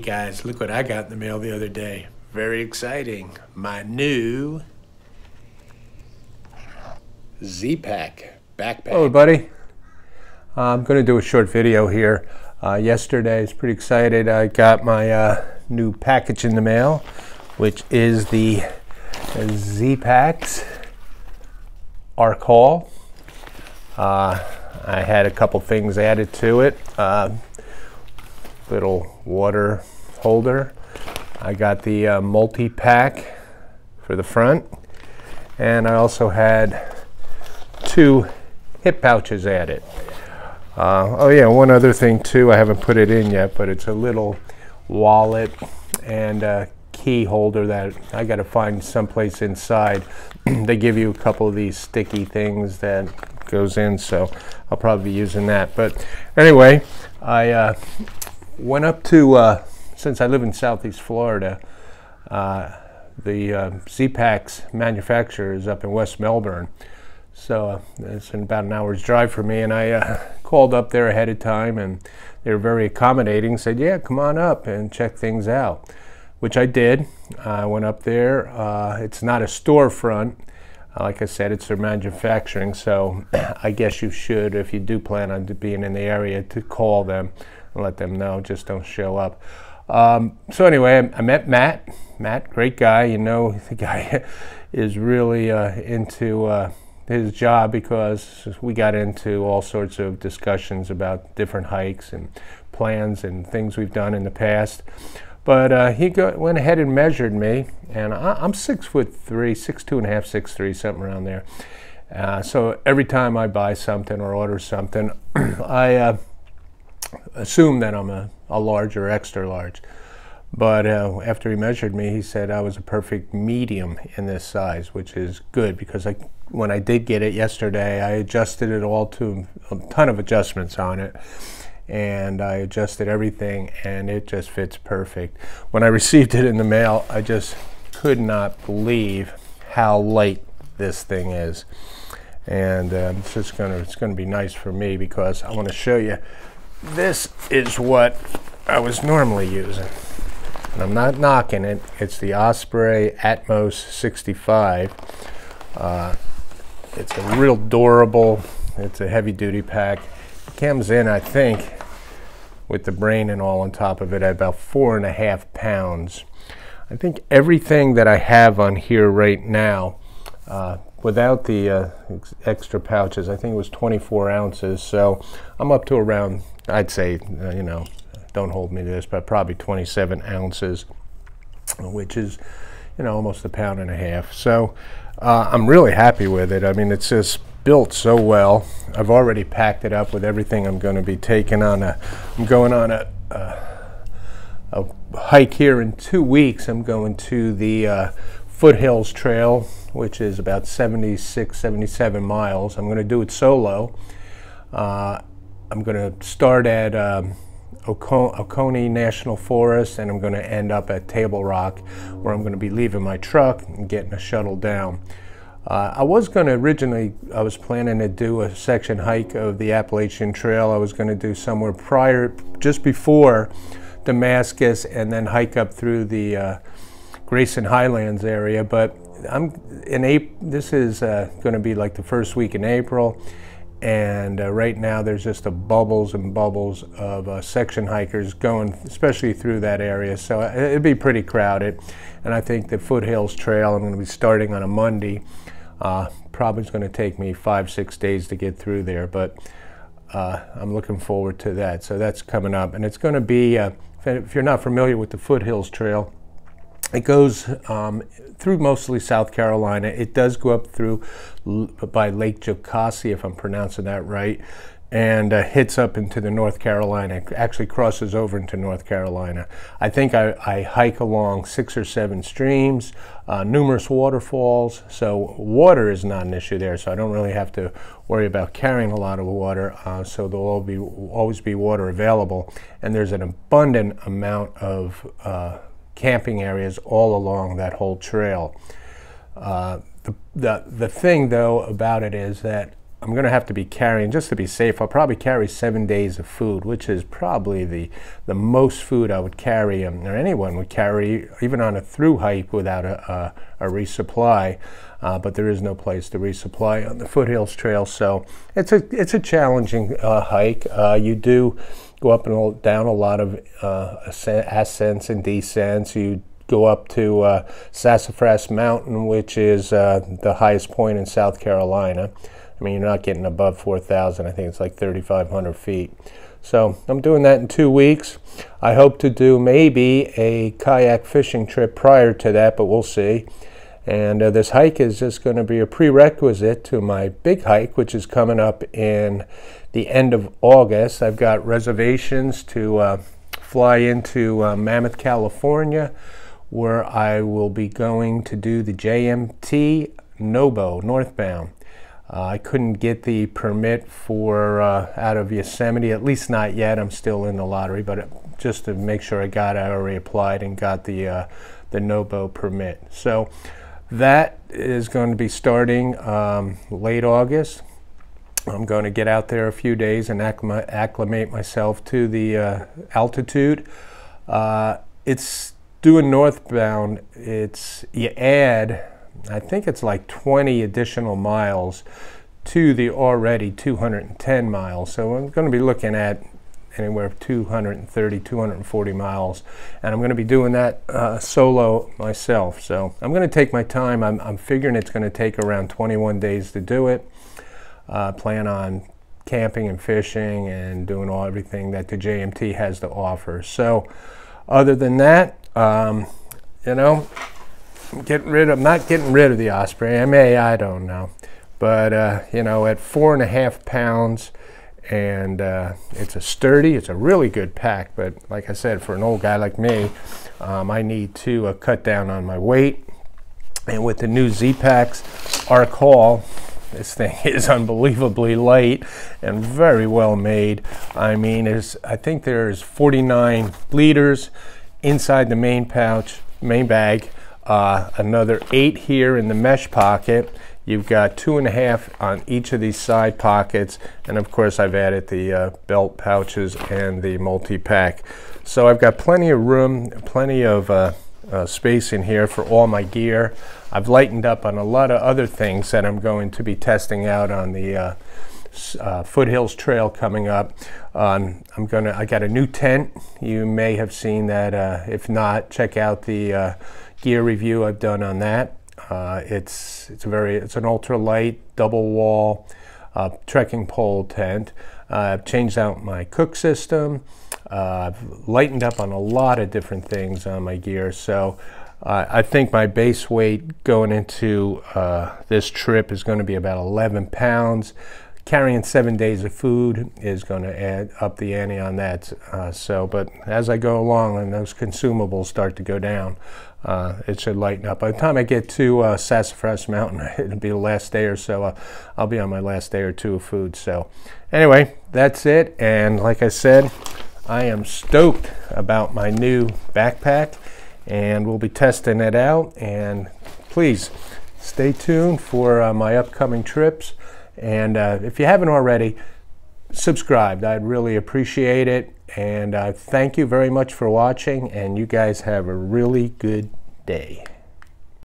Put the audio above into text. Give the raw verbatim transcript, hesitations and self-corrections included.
Hey guys, look what I got in the mail the other day. Very exciting. My new Z-Pack backpack. Hello everybody. I'm going to do a short video here. Uh, yesterday, I was pretty excited. I got my uh, new package in the mail, which is the Zpacks Arc Haul. Uh, I had a couple things added to it. Uh, little water holder. I got the uh, multi-pack for the front, and I also had two hip pouches added. Uh, oh yeah, one other thing too, I haven't put it in yet, but it's a little wallet and a key holder that I got to find someplace inside. They give you a couple of these sticky things that goes in, so I'll probably be using that. But anyway, I uh, went up to, uh, since I live in Southeast Florida, uh, the uh, Zpacks manufacturer is up in West Melbourne. So uh, it's in about an hour's drive for me, and I uh, called up there ahead of time, and they were very accommodating, said, yeah, come on up and check things out, which I did. I went up there. Uh, it's not a storefront. Uh, like I said, it's their manufacturing, so I guess you should, if you do plan on being in the area, to call them and let them know. Just don't show up. Um, so anyway, I, I met Matt. Matt, great guy. You know, the guy is really uh, into uh, his job, because we got into all sorts of discussions about different hikes and plans and things we've done in the past. But uh, he go, went ahead and measured me, and I, I'm six foot three, six two and a half, six three, something around there. Uh, so every time I buy something or order something, I uh, assume that I'm a, a large or extra large. But uh, after he measured me, he said I was a perfect medium in this size, which is good, because I, when I did get it yesterday, I adjusted it all to a ton of adjustments on it. And I adjusted everything, and it just fits perfect. When I received it in the mail, I just could not believe how light this thing is. And um, it's just gonna, it's gonna be nice for me, because I want to show you. This is what I was normally using, and I'm not knocking it. It's the Osprey Atmos sixty-five. Uh, it's a real durable. It's a heavy-duty pack. It comes in, I think, with the brain and all on top of it, at about four and a half pounds. I think everything that I have on here right now, uh, without the uh, ex extra pouches, I think it was twenty-four ounces. So I'm up to around, I'd say, uh, you know, don't hold me to this, but probably twenty-seven ounces, which is, you know, almost a pound and a half. So uh, I'm really happy with it. I mean, it's just built so well. I've already packed it up with everything I'm going to be taking on a, I'm going on a, a, a hike here in two weeks. I'm going to the uh, Foothills Trail, which is about seventy-six, seventy-seven miles. I'm going to do it solo. Uh, I'm going to start at um, Oco Oconee National Forest, and I'm going to end up at Table Rock, where I'm going to be leaving my truck and getting a shuttle down. Uh, I was going to originally, I was planning to do a section hike of the Appalachian Trail. I was going to do somewhere prior, just before Damascus, and then hike up through the uh, Grayson Highlands area. But I'm in April. This is uh, going to be like the first week in April, and uh, right now there's just a bubbles and bubbles of uh, section hikers going, especially through that area. So it'd be pretty crowded, and I think the Foothills Trail, I'm going to be starting on a Monday. Uh, probably it's going to take me five, six days to get through there, but uh, I'm looking forward to that. So that's coming up, and it's going to be, uh, if you're not familiar with the Foothills Trail, it goes um, through mostly South Carolina. It does go up through by Lake Jocassee, if I'm pronouncing that right, and uh, hits up into the North Carolina. It actually crosses over into North Carolina. I think I, I hike along six or seven streams, uh, numerous waterfalls, so water is not an issue there, so I don't really have to worry about carrying a lot of water, uh, so there'll all be, always be water available, and there's an abundant amount of uh, camping areas all along that whole trail. Uh, the, the, the thing, though, about it is that I'm going to have to be carrying, just to be safe, I'll probably carry seven days of food, which is probably the, the most food I would carry, um, or anyone would carry, even on a through hike without a, a, a resupply. Uh, but there is no place to resupply on the Foothills Trail, so it's a, it's a challenging uh, hike. Uh, you do go up and down a lot of uh, ascents and descents. You go up to uh, Sassafras Mountain, which is uh, the highest point in South Carolina. I mean, you're not getting above four thousand. I think it's like thirty-five hundred feet. So I'm doing that in two weeks. I hope to do maybe a kayak fishing trip prior to that, but we'll see. And uh, this hike is just going to be a prerequisite to my big hike, which is coming up in the end of August. I've got reservations to uh, fly into uh, Mammoth, California, where I will be going to do the J M T Nobo northbound. Uh, I couldn't get the permit for uh, out of Yosemite, at least not yet. I'm still in the lottery, but it, just to make sure I got it, I already applied and got the uh, the Nobo permit. So that is going to be starting um, late August. I'm going to get out there a few days and acclimate, acclimate myself to the uh, altitude. Uh, it's doing northbound. It's you add, I think it's like twenty additional miles to the already two hundred ten miles. So I'm going to be looking at anywhere two hundred thirty, two hundred forty miles, and I'm going to be doing that uh, solo myself. So I'm going to take my time. I'm, I'm figuring it's going to take around twenty-one days to do it. Uh, plan on camping and fishing and doing all everything that the J M T has to offer. So other than that, um, you know, I'm getting rid of, not getting rid of the Osprey. I may, I don't know. But, uh, you know, at four and a half pounds, and uh, it's a sturdy, it's a really good pack. But like I said, for an old guy like me, um, I need to uh, cut down on my weight. And with the new Zpacks Arc Haul, this thing is unbelievably light and very well made. I mean, there's, I think there's forty-nine liters inside the main pouch, main bag. Uh, another eight here in the mesh pocket. You've got two and a half on each of these side pockets, and of course I've added the uh, belt pouches and the multi-pack. So I've got plenty of room, plenty of uh, uh, space in here for all my gear. I've lightened up on a lot of other things that I'm going to be testing out on the uh, uh, Foothills Trail coming up. Um, I'm gonna. I got a new tent. You may have seen that. Uh, if not, check out the uh, gear review I've done on that. Uh, it's it's a very it's an ultralight double wall uh, trekking pole tent. Uh, I've changed out my cook system. Uh, I've lightened up on a lot of different things on my gear. So uh, I think my base weight going into uh, this trip is going to be about eleven pounds. Carrying seven days of food is going to add up the ante on that. Uh, so, but as I go along and those consumables start to go down, uh, it should lighten up. By the time I get to uh, Sassafras Mountain, it'll be the last day or so. Uh, I'll be on my last day or two of food. So anyway, that's it. And like I said, I am stoked about my new backpack, and we'll be testing it out. And please stay tuned for uh, my upcoming trips. And uh, if you haven't already, subscribed. I'd really appreciate it. And uh, thank you very much for watching, and you guys have a really good day.